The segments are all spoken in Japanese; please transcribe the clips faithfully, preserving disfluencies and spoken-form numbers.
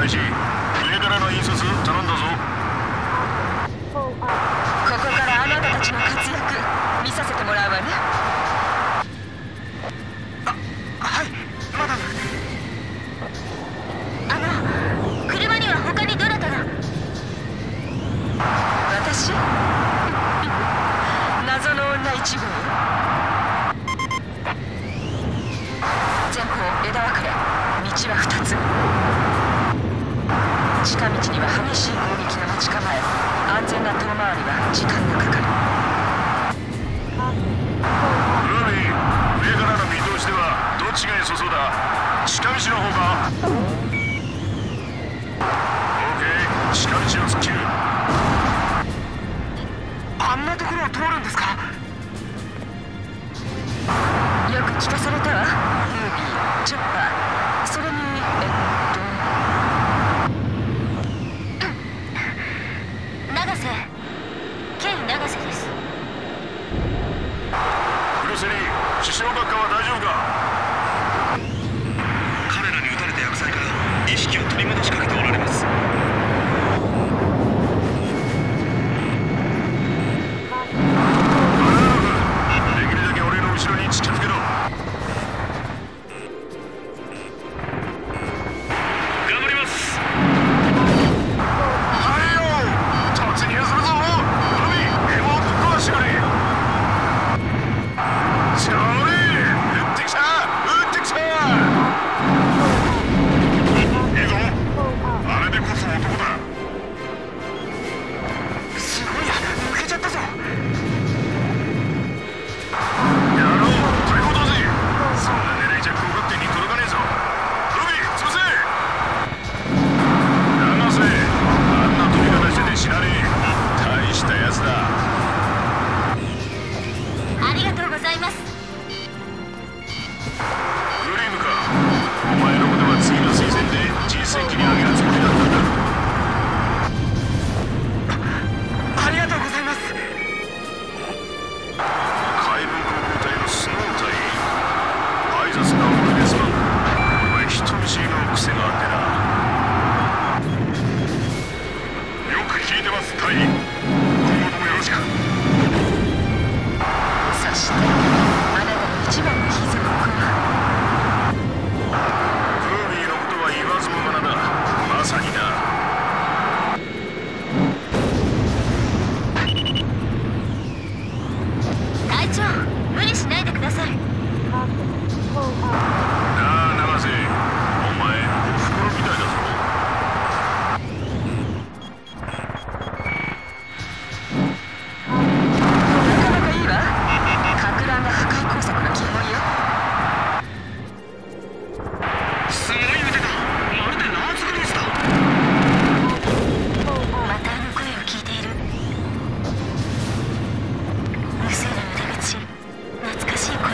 大使、上からの引率頼んだぞ。 ここからあなたたちの活躍見させてもらうわね。 あ、はい、マダム。 あの車には他にどなたが？私？謎の女一号よ。前方枝分かれ、道は二つ。近道には激しい攻撃が待ち構え、安全な遠回りは時間がかかる。 ルーミー、上からの見通しではどっちが良さそうだ？近道の方か？オーケー、近道を突っ切る。あんなところを通るんですか？ よく聞かされたわ、ルービー、チョッパー、それにえっと永瀬、ケイ永瀬です。 ブルースリー、首相閣下は大丈夫か？彼らに撃たれた薬剤から意識を取り戻しかけておられます。できるだけ俺の後ろに近づけろ。頑張ります。はいよ、突入するぞ。ルビー、エモをぶっ壊してくれ。それ、撃ってきた、撃ってきた。いいぞ、あれでこそ男だ。すごいや、抜けちゃったぞ。やろう、逮捕だぜ。そんな狙いじゃ高額点に届かねえぞ。ルビー、潰せ。流せ。あんな飛び方してて知らねえ。大したやつだ。 ありがとうございます。 グリームか。お前のことは次の推薦で実戦機に上げるつもりだったんだ。ありがとうございます。海軍航空隊のスノー隊。挨拶が俺ですが、お前人見知りの癖があってな。よく聞いてます、隊員。今後ともよろしく。 そしてあなたの一番の秘蔵はフーミーのことは言わずもがなだ。まさにな。 隊長、無理しないでください。 なあ、永瀬。お前、おふくろみたいだぞ。 なかなかいいわ。かく乱が破壊工作の基本よ。 すごい腕だ。まるで縄作りですだ。 またあの声を聞いている。無数の腕口、懐かしい声。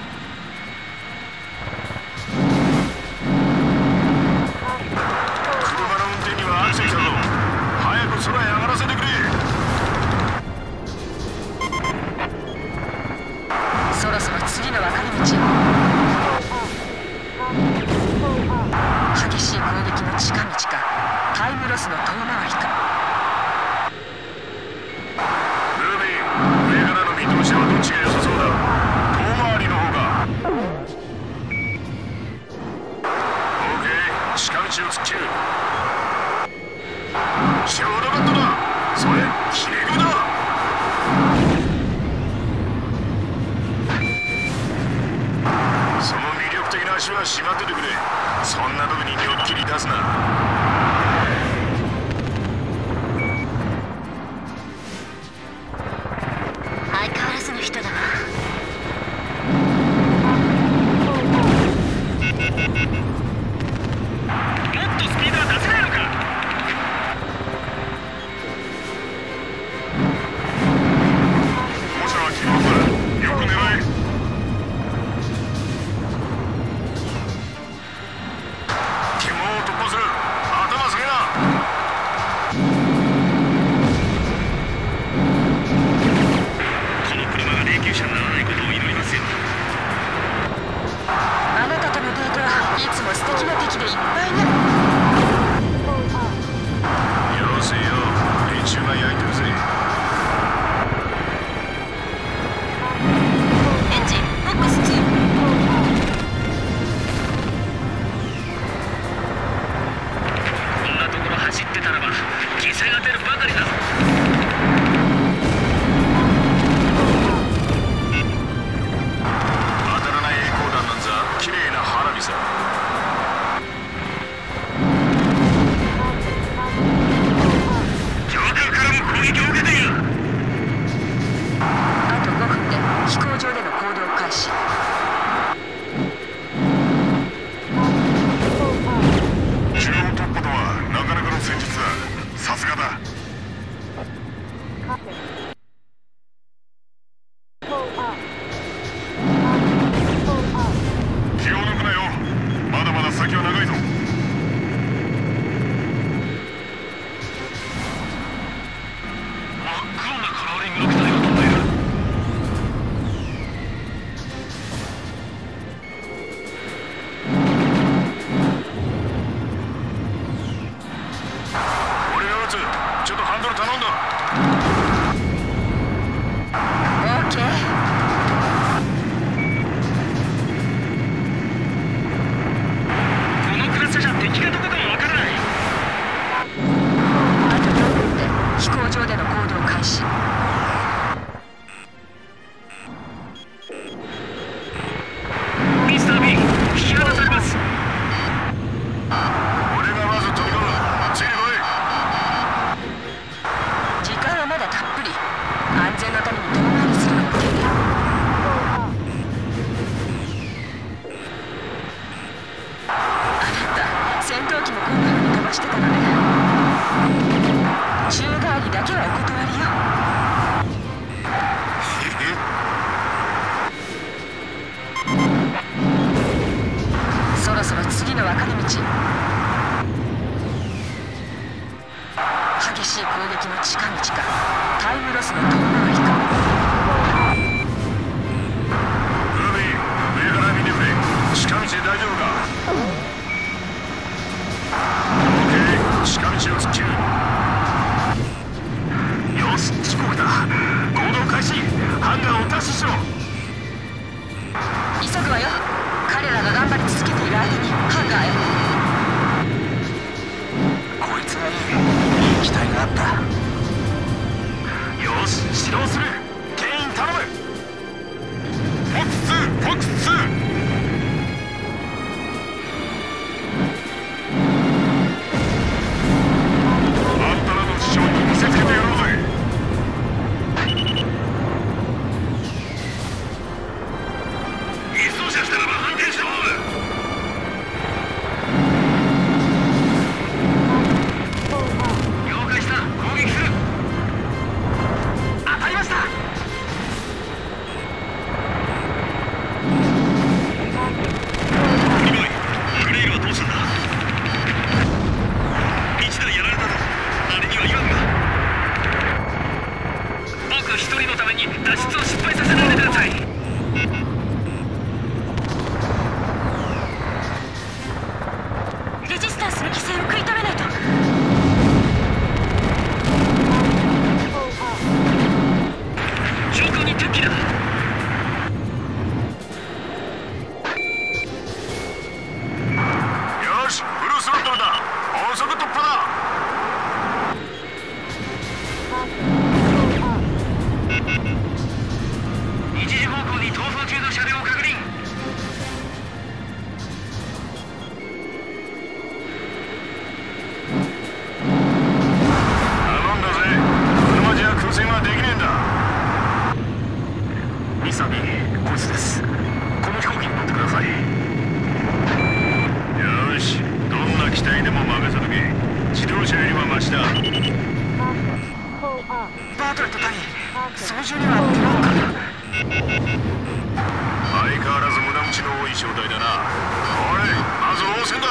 車の運転にはアクセルだぞ。早く空へ上がらせてくれ。 そろそろ次の分かれ道。激しい攻撃の近道か、タイムロスの遠回りか。 ルービー、上からの見通しはどっちが良さそうだ？遠回りの方か？オーケー、近道を突っ切る。ショートカットだ。それ、切れ組だ。その魅力的な足はしまっててくれ。そんな時ににょっきり出すな。 相変わらずの人だな。 もっとスピードは出せないのか？誤差は決まった。よく狙え。検問を突破する。頭下げな。この車が霊柩車にならないことを祈りますよ。 あなたとのデートはいつも素敵な敵でいっぱいね。 してたのね。宙返りだけはお断りよ。そろそろ次の分かれ道。激しい攻撃の近道か、タイムロスの遠回りか。 ルビー、上から見てくれ。近道で大丈夫か？オッケー、近道を突っ切る。よし、時刻だ。行動開始。ハンガーをダッシュしろ。 急ぐわよ。彼らが頑張り続けている間にハンガーへ。 こいつはいい、いい機体があった。よし、指導する。ケイン頼む。フォックスツー、フォックスツー。あんたらの事情に見せつけてやろうぜ。輸送車来たらば反転してもらう。 バートレット隊員、操縦にはブランカが。 相変わらず無駄口の多い正体だな。おい、まず応戦だ。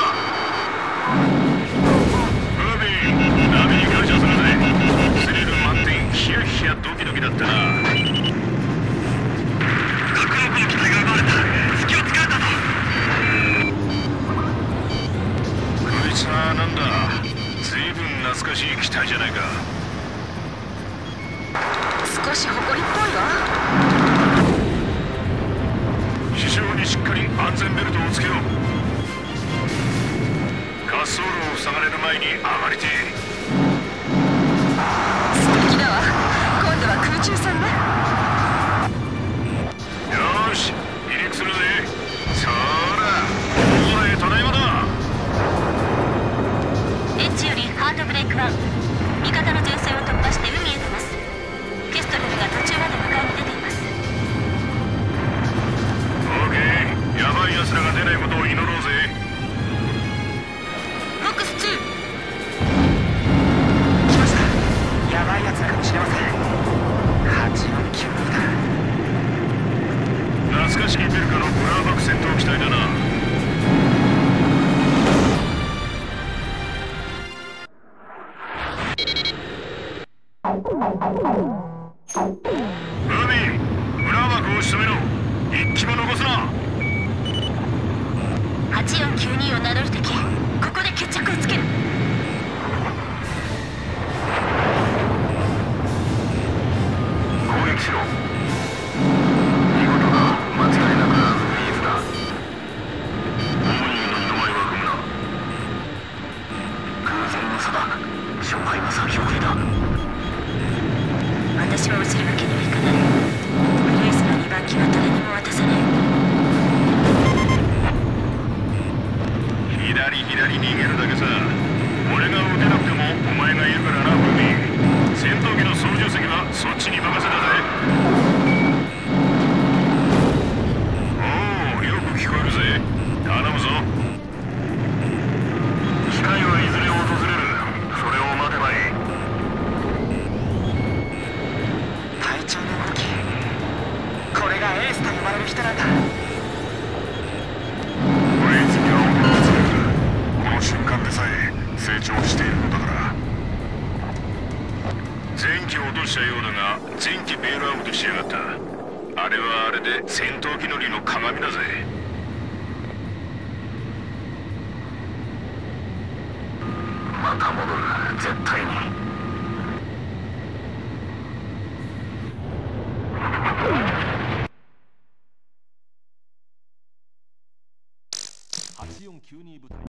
ムービー、波に感謝するぜ。スリル満点、ヒヤヒヤドキドキだったな。核のこの機体が奪われた。隙を突かれたぞ。こいつはなんだ、随分懐かしい機体じゃないか。 少し誇りっぽいわ。 非常にしっかり安全ベルトをつけろ。滑走路を塞がれる前に上がりてえ。 素敵だわ。今度は空中戦ね。 よーし、離陸するぜ。そーら、お前ただいまだ。 エッジよりハートブレイクワン、味方の前線を突破して海へ出ます。ケストレルが途中まで迎えに出ています。 オーケー、ヤバい奴らが出ないことを祈ろうぜ。 フォックスツー。 来ました。ヤバい奴らかもしれません。はちよんきゅうだ。 懐かしきベルカのブラーバック戦闘機体だな。ルビー、ブラーバックを仕留めろ。一機も残すな。 はちよんきゅうにを名乗る敵、ここで決着をつける。 攻撃しろ。見事だ。間違いなくフリーズだ。オーニーの二の前は踏むな。偶然の差だ。勝敗は先送りだ。 私は落ちるわけにはいかない。レースのにばん機は誰にも渡さない。 左左逃げるだけさ。俺が撃てなくてもお前がいるからな、ブミー。戦闘機の操縦席はそっちに任せたぜ。おお、よく聞こえるぜ。頼むぞ。機械はいずれ訪れがエースと呼ばれる人なんだ。 ワイズには俺のつもりだ。この瞬間でさえ成長しているのだから。前期落としたようだが前期ベールアウトしやがった。あれはあれで戦闘機乗りの鏡だぜ。また戻る、絶対に。 はちよんきゅうに部隊